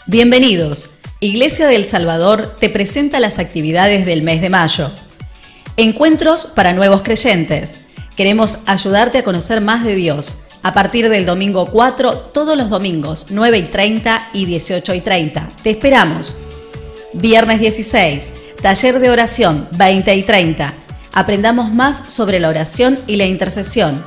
Bienvenidos. Iglesia del Salvador te presenta las actividades del mes de mayo. Encuentros para nuevos creyentes. Queremos ayudarte a conocer más de Dios. A partir del domingo 4, todos los domingos, 9:30 y 18:30. Te esperamos. Viernes 16, taller de oración, 20:30. Aprendamos más sobre la oración y la intercesión.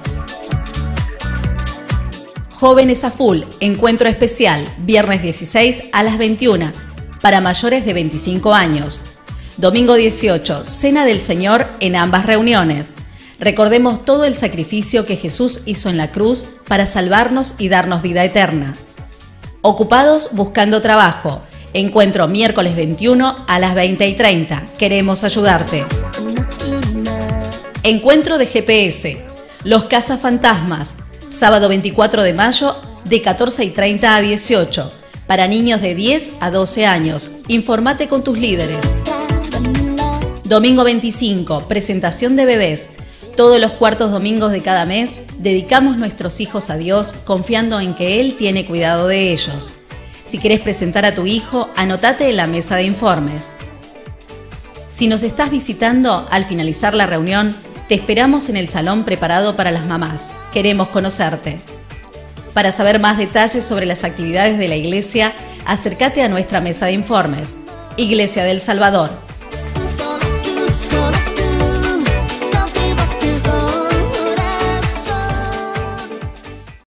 Jóvenes a Full, encuentro especial, viernes 16 a las 21, para mayores de 25 años. Domingo 18, Cena del Señor en ambas reuniones. Recordemos todo el sacrificio que Jesús hizo en la cruz para salvarnos y darnos vida eterna. Ocupados buscando trabajo, encuentro miércoles 21 a las 20:30. Queremos ayudarte. Encuentro de GPS, Los Cazafantasmas, sábado 24 de mayo de 14:30 a 18, para niños de 10 a 12 años. Informate con tus líderes. Domingo 25, presentación de bebés. Todos los cuartos domingos de cada mes dedicamos nuestros hijos a Dios confiando en que Él tiene cuidado de ellos. Si querés presentar a tu hijo, anotate en la mesa de informes. Si nos estás visitando al finalizar la reunión, te esperamos en el salón preparado para las mamás. Queremos conocerte. Para saber más detalles sobre las actividades de la iglesia, acércate a nuestra mesa de informes. Iglesia del Salvador.